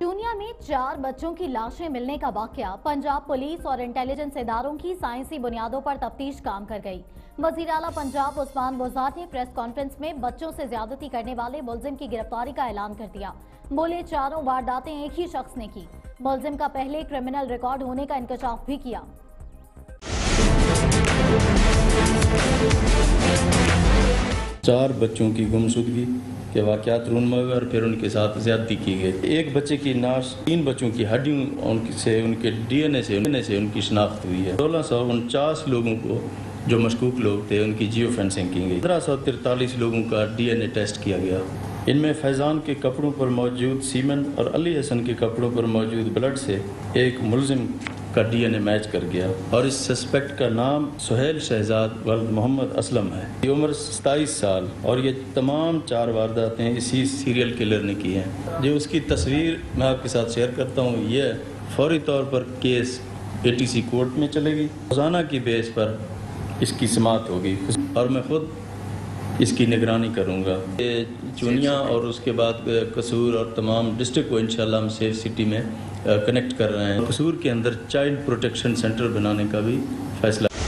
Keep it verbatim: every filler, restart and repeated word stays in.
دنیا میں چار بچوں کی لاشیں ملنے کا واقعہ پنجاب پولیس اور انٹیلیجنس اداروں کی سائنسی بنیادوں پر تفتیش کام کر گئی۔ وزیر اعلیٰ پنجاب عثمان بزدار نے پریس کانفرنس میں بچوں سے زیادتی کرنے والے ملزم کی گرفتاری کا اعلان کر دیا۔ بولے چاروں وارداتیں ایک ہی شخص نے کی۔ ملزم کا پہلے کرمنل ریکارڈ ہونے کا انکشاف بھی کیا۔ چار بچوں کی گمشدگی کے واقعات رونما ہوئے اور پھر ان کے ساتھ زیادتی کی گئی۔ ایک بچے کی نعش، تین بچوں کی ہڈیوں ان سے ان کے ڈی این اے سے ان سے ان کی شناخت ہوئی ہے۔ سولہ سو انچاس لوگوں کو جو مشکوک لوگ تھے ان کی جیو فینسنگ کی گئی۔ پندرہ سو ترتالیس لوگوں کا ڈی این اے ٹیسٹ کیا گیا۔ ان میں فیضان کے کپڑوں پر موجود سیمن اور علی حسن کے کپڑوں پر موجود بلڈ سے ایک ملزم کا ڈی این اے میچ کر گیا اور اس سسپیکٹ کا نام سہیل شہزاد ولد محمد اسلم ہے۔ یہ عمر ستائیس سال اور یہ تمام چار وارداتیں اسی سیریل کلر نے کی ہیں۔ جو اس کی تصویر میں آپ کے ساتھ شیئر کرتا ہوں، یہ فوری طور پر case A T C court میں چلے گی۔ روزانہ کی بیس پر اس کی سماعت ہوگی اور میں خود اس کی نگرانی کروں گا۔ یہ چونیاں اور اس کے بعد قصور اور تمام ڈسٹرکٹ کو انشاءاللہ ہم سیف سٹی میں کنیکٹ کر رہے ہیں۔ قصور کے اندر چائلڈ پروٹیکشن سینٹر بنانے کا بھی فیصلہ